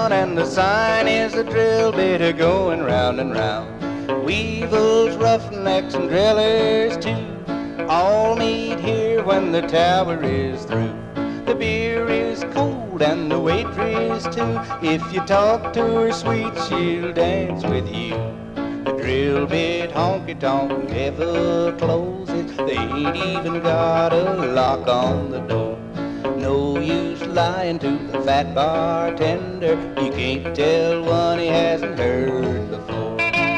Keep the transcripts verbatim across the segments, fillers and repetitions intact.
town, and the sign is a drill bit a going round and round. Weevils, roughnecks, and drillers too all meet here when the tower is through. The beer is cold and the waitress too. If you talk to her sweet, she'll dance with you. The drill bit honky tonk never closes. They ain't even got a lock on the door. No use lying to the fat bartender. You can't tell one he hasn't heard before.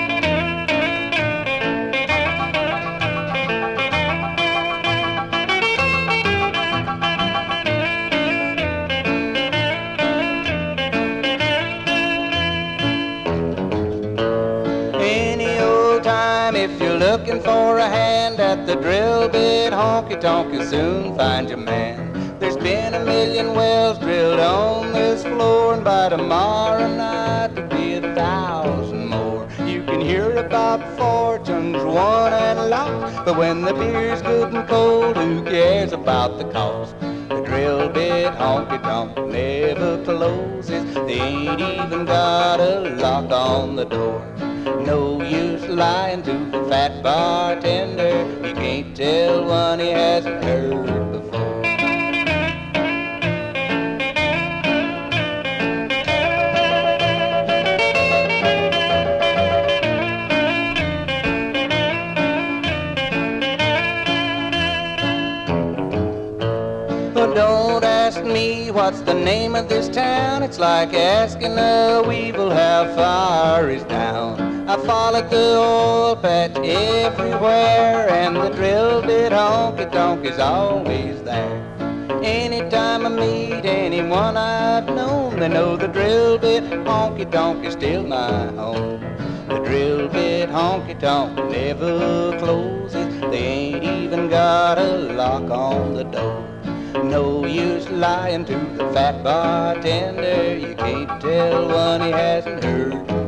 If you're looking for a hand at the drill bit honky tonk, you'll soon find your man. There's been a million wells drilled on this floor, and by tomorrow night there'll be a thousand more. You can hear about fortunes won and lost, but when the beer's good and cold, who cares about the cost? The drill bit honky tonk never closes. They ain't even got a lock on the door. No use lying to the fat bartender. You can't tell one he hasn't heard before. But don't ask me what's the name of this town. It's like asking a weevil how far is down. I followed the oil patch everywhere, and the drill bit honky tonk is always there. Anytime I meet anyone I've known, they know the drill bit honky tonk is still my home. The drill bit honky tonk never closes. They ain't even got a lock on the door. No use lying to the fat bartender. You can't tell one he hasn't heard.